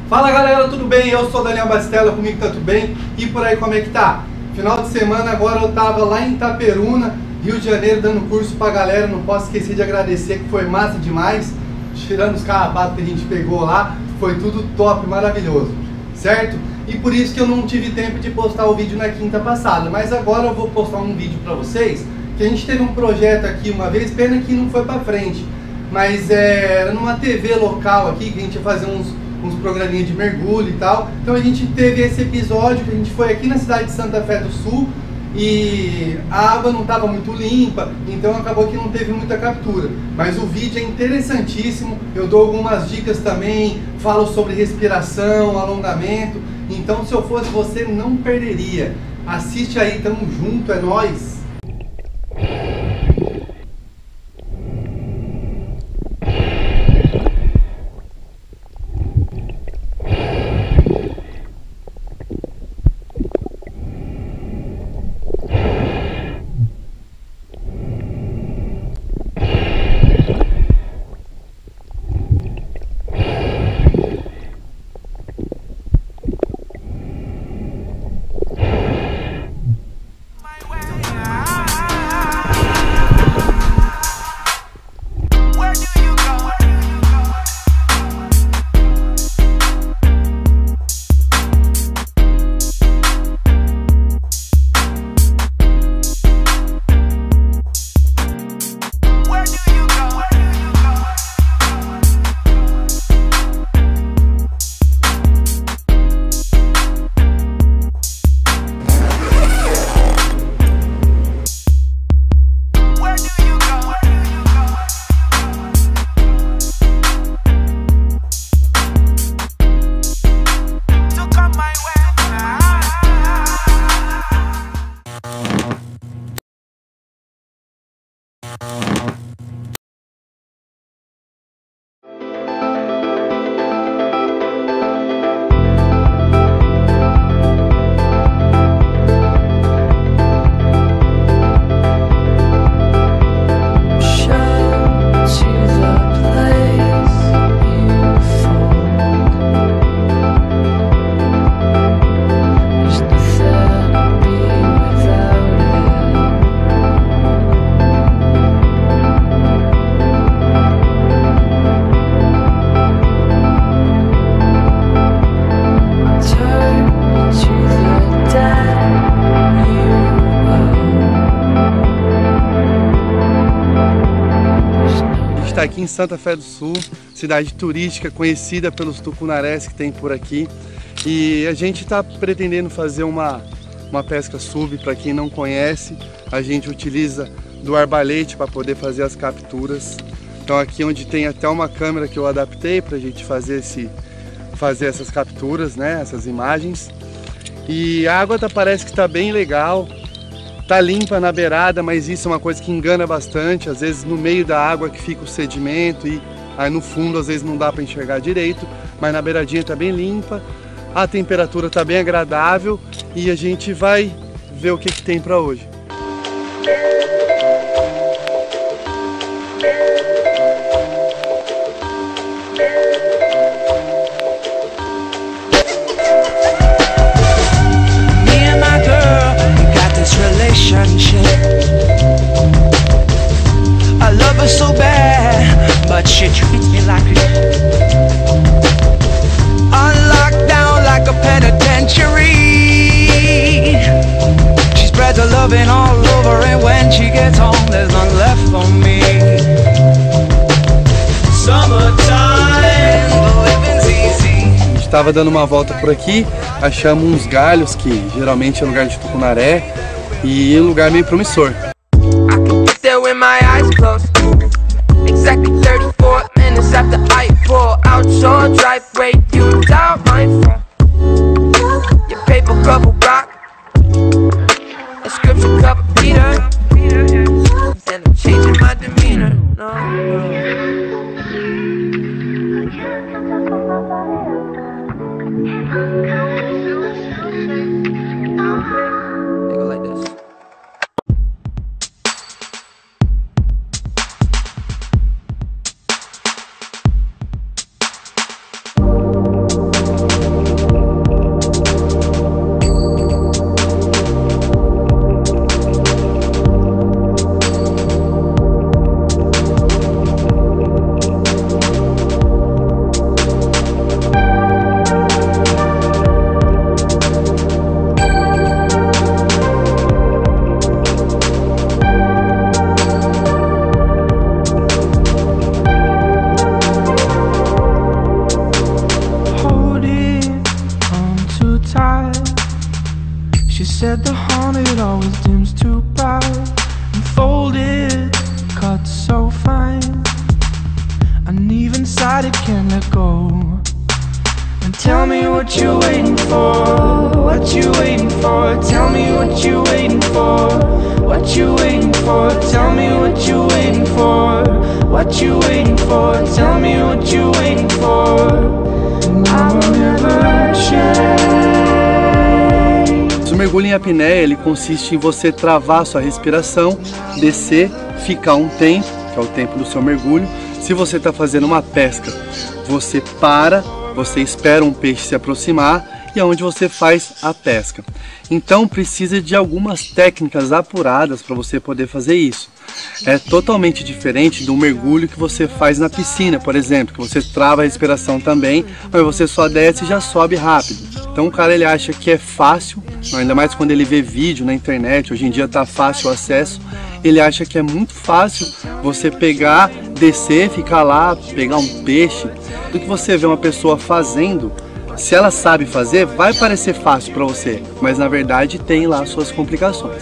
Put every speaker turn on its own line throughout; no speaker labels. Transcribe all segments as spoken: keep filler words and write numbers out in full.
Fala galera, tudo bem? Eu sou Daniel Bastella, comigo tá tudo bem? E por aí como é que tá? Final de semana agora eu tava lá em Itaperuna, Rio de Janeiro, dando curso pra galera. Não posso esquecer de agradecer, que foi massa demais. Tirando os carrapatos que a gente pegou lá, foi tudo top, maravilhoso, certo? E por isso que eu não tive tempo de postar o vídeo na quinta passada. Mas agora eu vou postar um vídeo pra vocês, que a gente teve um projeto aqui uma vez, pena que não foi pra frente. Mas é, era numa T V local aqui, que a gente ia fazer uns, uns programinhas de mergulho e tal. Então a gente teve esse episódio, que a gente foi aqui na cidade de Santa Fé do Sul, e a água não estava muito limpa, então acabou que não teve muita captura. Mas o vídeo é interessantíssimo, eu dou algumas dicas também, falo sobre respiração, alongamento. Então se eu fosse você, não perderia. Assiste aí, tamo junto, é nóis! Está aqui em Santa Fé do Sul, cidade turística conhecida pelos tucunarés que tem por aqui, e a gente está pretendendo fazer uma, uma pesca sub. Para quem não conhece, a gente utiliza do arbalete para poder fazer as capturas. Então aqui onde tem até uma câmera que eu adaptei para a gente fazer, esse, fazer essas capturas, né, essas imagens. E a água tá, parece que está bem legal. Tá limpa na beirada, mas isso é uma coisa que engana bastante. Às vezes no meio da água que fica o sedimento e aí no fundo às vezes não dá para enxergar direito, mas na beiradinha tá bem limpa, a temperatura tá bem agradável e a gente vai ver o que que tem para hoje.
I love her so bad, but she treats me like I'm locked down like a penitentiary. She spreads her loving all over, and when she gets home, there's none left for me. Summertime, the living's easy.
A gente estava dando uma volta por aqui, achamos uns galhos que geralmente é lugar de tucunaré. E um lugar meio promissor.
said the haunted always dims too bright, unfolded, cut so fine, and even inside it can't let go. And tell me what you're waiting for, what you waiting for. Tell me what you're waiting for, what you waiting for. Tell me what you're waiting for, what you waiting for. Tell me what you're waiting for, and I will never change.
O mergulho em apneia, ele consiste em você travar sua respiração, descer, ficar um tempo, que é o tempo do seu mergulho. Se você está fazendo uma pesca, você para, você espera um peixe se aproximar e é onde você faz a pesca. Então precisa de algumas técnicas apuradas para você poder fazer isso. É totalmente diferente do mergulho que você faz na piscina, por exemplo, que você trava a respiração também, mas você só desce e já sobe rápido. Então o cara ele acha que é fácil, ainda mais quando ele vê vídeo na internet, hoje em dia está fácil o acesso, ele acha que é muito fácil você pegar, descer, ficar lá, pegar um peixe. Do que você vê uma pessoa fazendo, se ela sabe fazer, vai parecer fácil para você, mas na verdade tem lá suas complicações.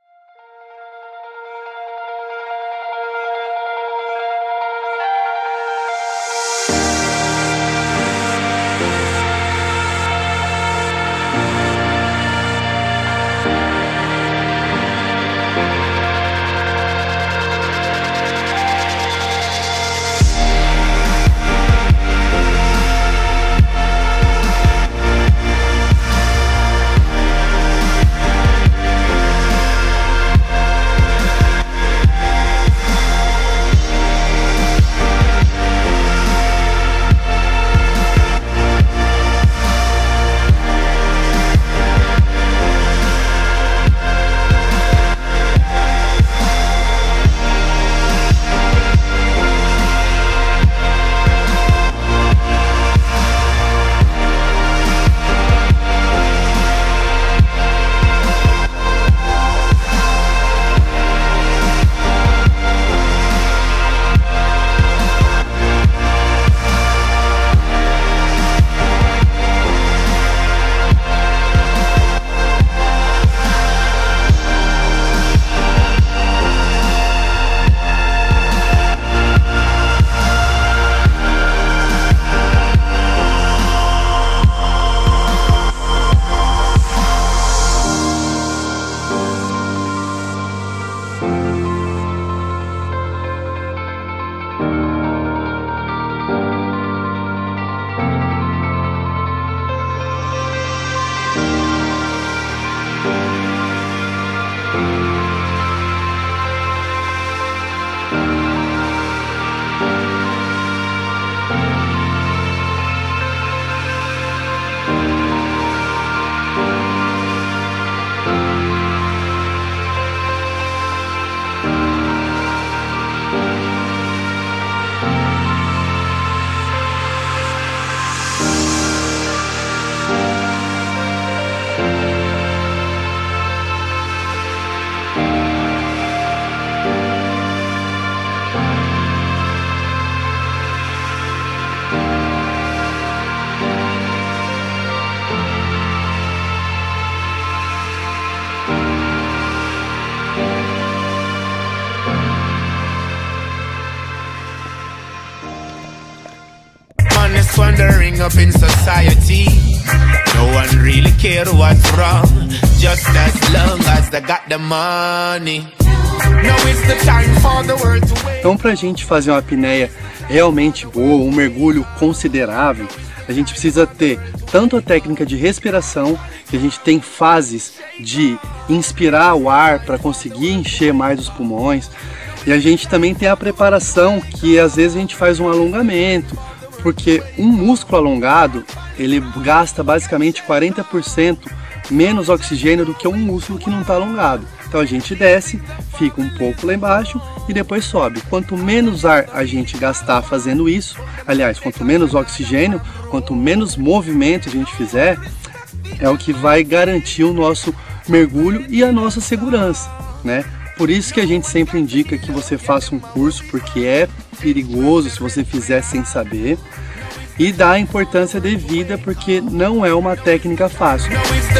Wandering up in society, no one really care what's wrong, just as long as they got the money. Now it's the time for the world to wait.
Então, pra gente fazer uma apneia realmente boa, um mergulho considerável, a gente precisa ter tanto a técnica de respiração, que a gente tem fases de inspirar o ar para conseguir encher mais os pulmões, e a gente também tem a preparação, que às vezes a gente faz um alongamento, porque um músculo alongado, ele gasta basicamente quarenta por cento menos oxigênio do que um músculo que não está alongado. Então a gente desce, fica um pouco lá embaixo e depois sobe. Quanto menos ar a gente gastar fazendo isso, aliás, quanto menos oxigênio, quanto menos movimento a gente fizer, é o que vai garantir o nosso mergulho e a nossa segurança, né? Por isso que a gente sempre indica que você faça um curso, porque é perigoso se você fizer sem saber. e dar a importância devida, porque não é uma técnica fácil.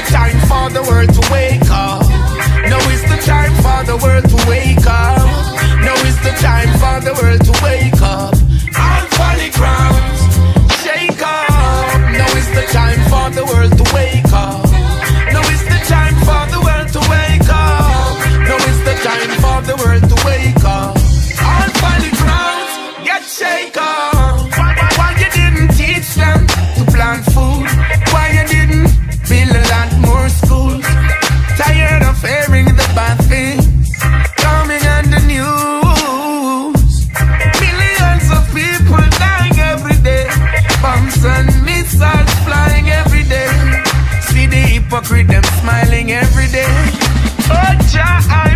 Them smiling every day. Oh, Jah, I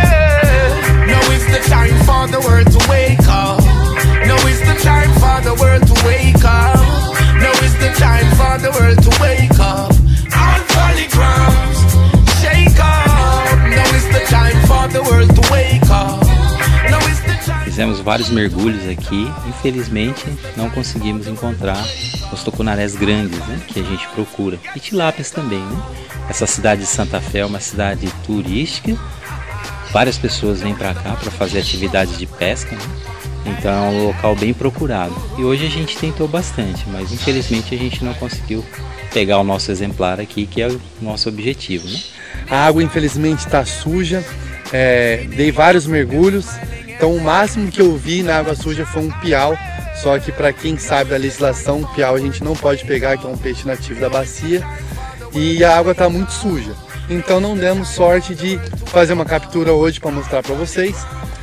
pray. Now is the time for the world to wake up. Now is the time for the world to wake up. Now is the time for the world to wake up. All folly grounds, shake up. Now is the time for the world to wake up. Now is the time.
Fizemos vários mergulhos aqui, infelizmente não conseguimos encontrar os tucunarés grandes, né, que a gente procura, e tilápias também, né? Essa cidade de Santa Fé é uma cidade turística, várias pessoas vêm para cá para fazer atividades de pesca, né? Então é um local bem procurado. E hoje a gente tentou bastante, mas infelizmente a gente não conseguiu pegar o nosso exemplar aqui, que é o nosso objetivo, né?
A água infelizmente está suja, é, dei vários mergulhos, então o máximo que eu vi na água suja foi um piau. Só que para quem sabe da legislação, o piau a gente não pode pegar, que é um peixe nativo da bacia. E a água está muito suja, então não demos sorte de fazer uma captura hoje para mostrar para vocês.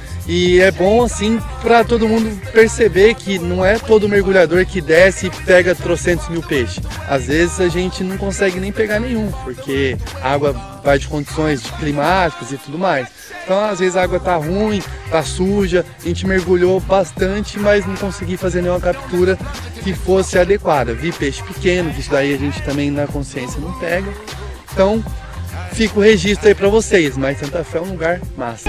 E é bom assim para todo mundo perceber que não é todo mergulhador que desce e pega trocentos mil peixes. Às vezes a gente não consegue nem pegar nenhum, porque a água vai de condições climáticas e tudo mais. Então às vezes a água tá ruim, tá suja, a gente mergulhou bastante, mas não consegui fazer nenhuma captura que fosse adequada. Vi peixe pequeno, que isso daí a gente também na consciência não pega. Então fica o registro aí para vocês, mas Santa Fé é um lugar massa.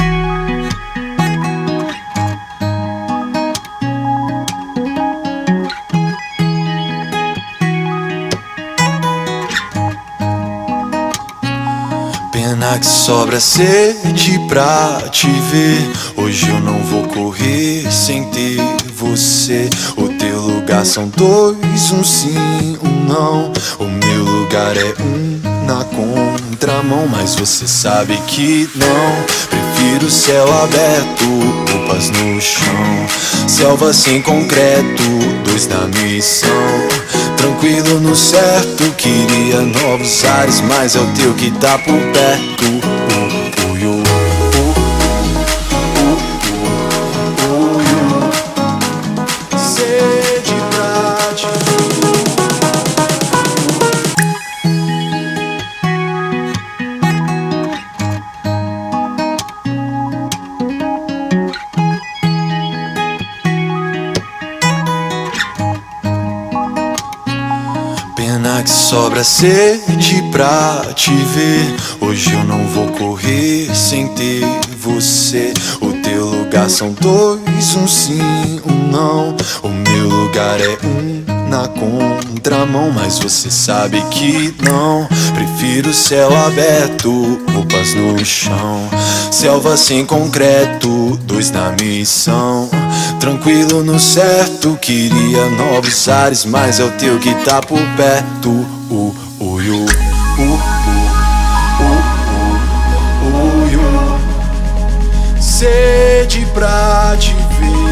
Pena que sobra sede pra te ver. Hoje eu não vou correr sem ter você. O teu lugar são dois, um sim, um não. O meu lugar é um na contramão, mas você sabe que não. Prefiro céu aberto, roupas no chão. Selva sem concreto, dois na missão. Tranquilo no certo, queria novos ares, mas é o teu que tá por perto. Uh, uh, uh, uh, uh, uh, uh. Sede pra te Pena que sobra sede pra te ver. Hoje eu não vou correr sem ter você. O teu lugar são dois, um sim, um não. O meu lugar é um na contramão, mas você sabe que não. Prefiro céu aberto, roupas no chão. Selva sem concreto, dois na missão. Tranquilo no certo, queria novos ares, mas é o teu que tá por perto. Uh, uh, uh, uh, uh, uh, uh, uh, uh. Sede pra te ver.